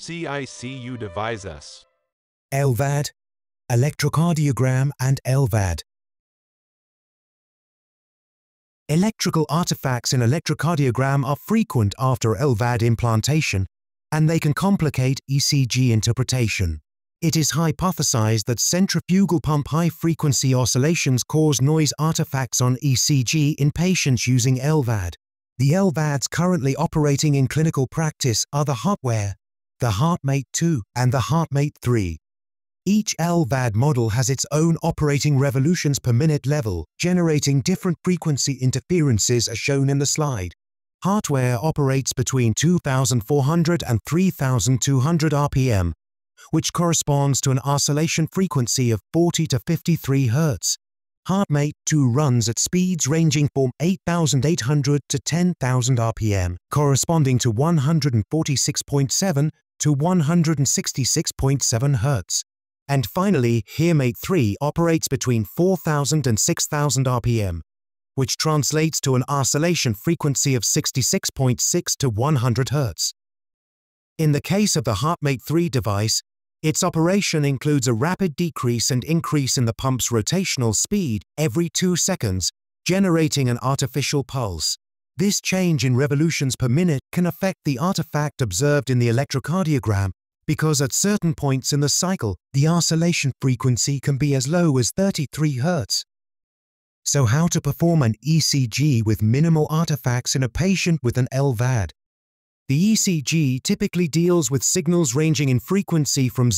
CICU Devices. LVAD, electrocardiogram and LVAD. Electrical artifacts in electrocardiogram are frequent after LVAD implantation, and they can complicate ECG interpretation. It is hypothesized that centrifugal pump high-frequency oscillations cause noise artifacts on ECG in patients using LVAD. The LVADs currently operating in clinical practice are the HeartWare, the HeartMate 2, and the HeartMate 3. Each LVAD model has its own operating revolutions per minute level, generating different frequency interferences as shown in the slide. HeartWare operates between 2,400 and 3,200 RPM, which corresponds to an oscillation frequency of 40 to 53 Hz. HeartMate 2 runs at speeds ranging from 8,800 to 10,000 RPM, corresponding to 146.7 to 166.7 Hz. And finally, HeartMate 3 operates between 4,000 and 6,000 RPM, which translates to an oscillation frequency of 66.6 to 100 Hz. In the case of the HeartMate 3 device, its operation includes a rapid decrease and increase in the pump's rotational speed every 2 seconds, generating an artificial pulse. This change in revolutions per minute can affect the artifact observed in the electrocardiogram, because at certain points in the cycle, the oscillation frequency can be as low as 33 Hz. So how to perform an ECG with minimal artifacts in a patient with an LVAD? The ECG typically deals with signals ranging in frequency from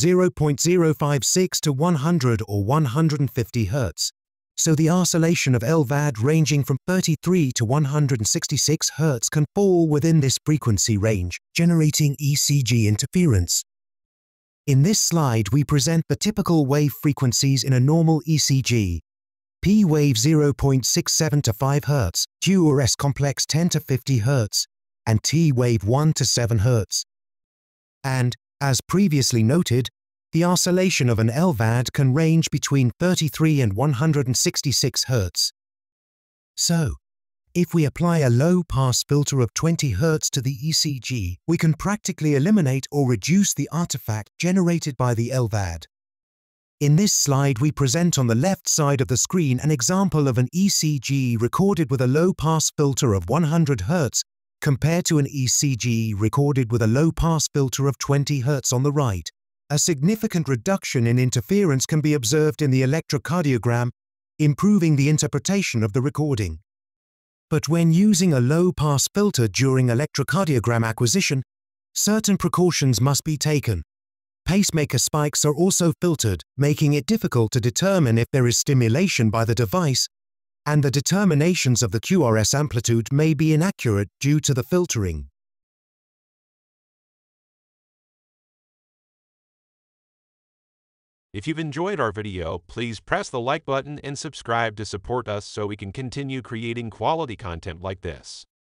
0.056 to 100 or 150 Hz. So the oscillation of LVAD ranging from 33 to 166 Hz can fall within this frequency range, generating ECG interference. In this slide, we present the typical wave frequencies in a normal ECG. P wave 0.67 to 5 Hz, Q or S complex 10 to 50 Hz, and T wave 1 to 7 Hz. And, as previously noted, the oscillation of an LVAD can range between 33 and 166 Hz. So, if we apply a low-pass filter of 20 Hz to the ECG, we can practically eliminate or reduce the artifact generated by the LVAD. In this slide, we present on the left side of the screen an example of an ECG recorded with a low-pass filter of 100 Hz compared to an ECG recorded with a low-pass filter of 20 Hz on the right. A significant reduction in interference can be observed in the electrocardiogram, improving the interpretation of the recording. But when using a low-pass filter during electrocardiogram acquisition, certain precautions must be taken. Pacemaker spikes are also filtered, making it difficult to determine if there is stimulation by the device, and the determinations of the QRS amplitude may be inaccurate due to the filtering. If you've enjoyed our video, please press the like button and subscribe to support us so we can continue creating quality content like this.